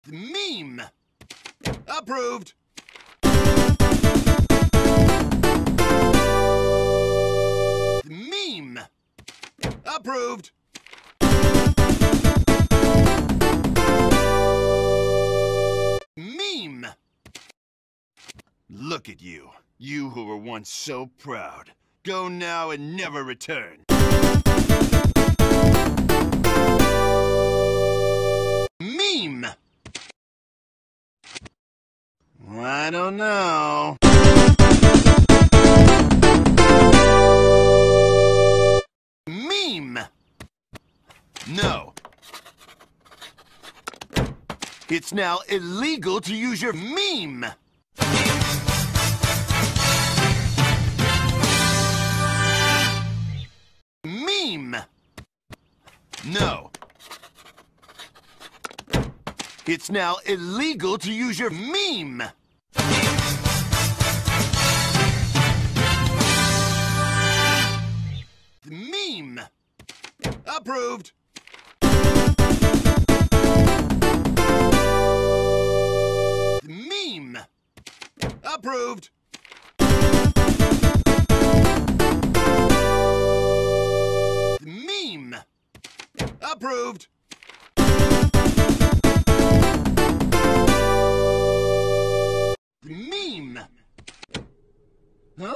Meme. Approved. Meme. Approved. Meme. Look at you. You who were once so proud. Go now and never return. Meme. I don't know. Meme. No. It's now illegal to use your meme. Meme. No. It's now illegal to use your meme. Meme. Approved. Meme. Approved. Meme. Approved. Meme. Huh?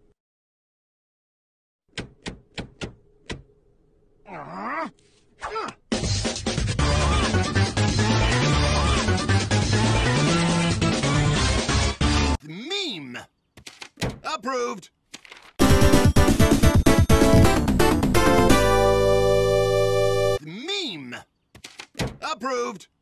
Meme. Approved. Meme. Approved.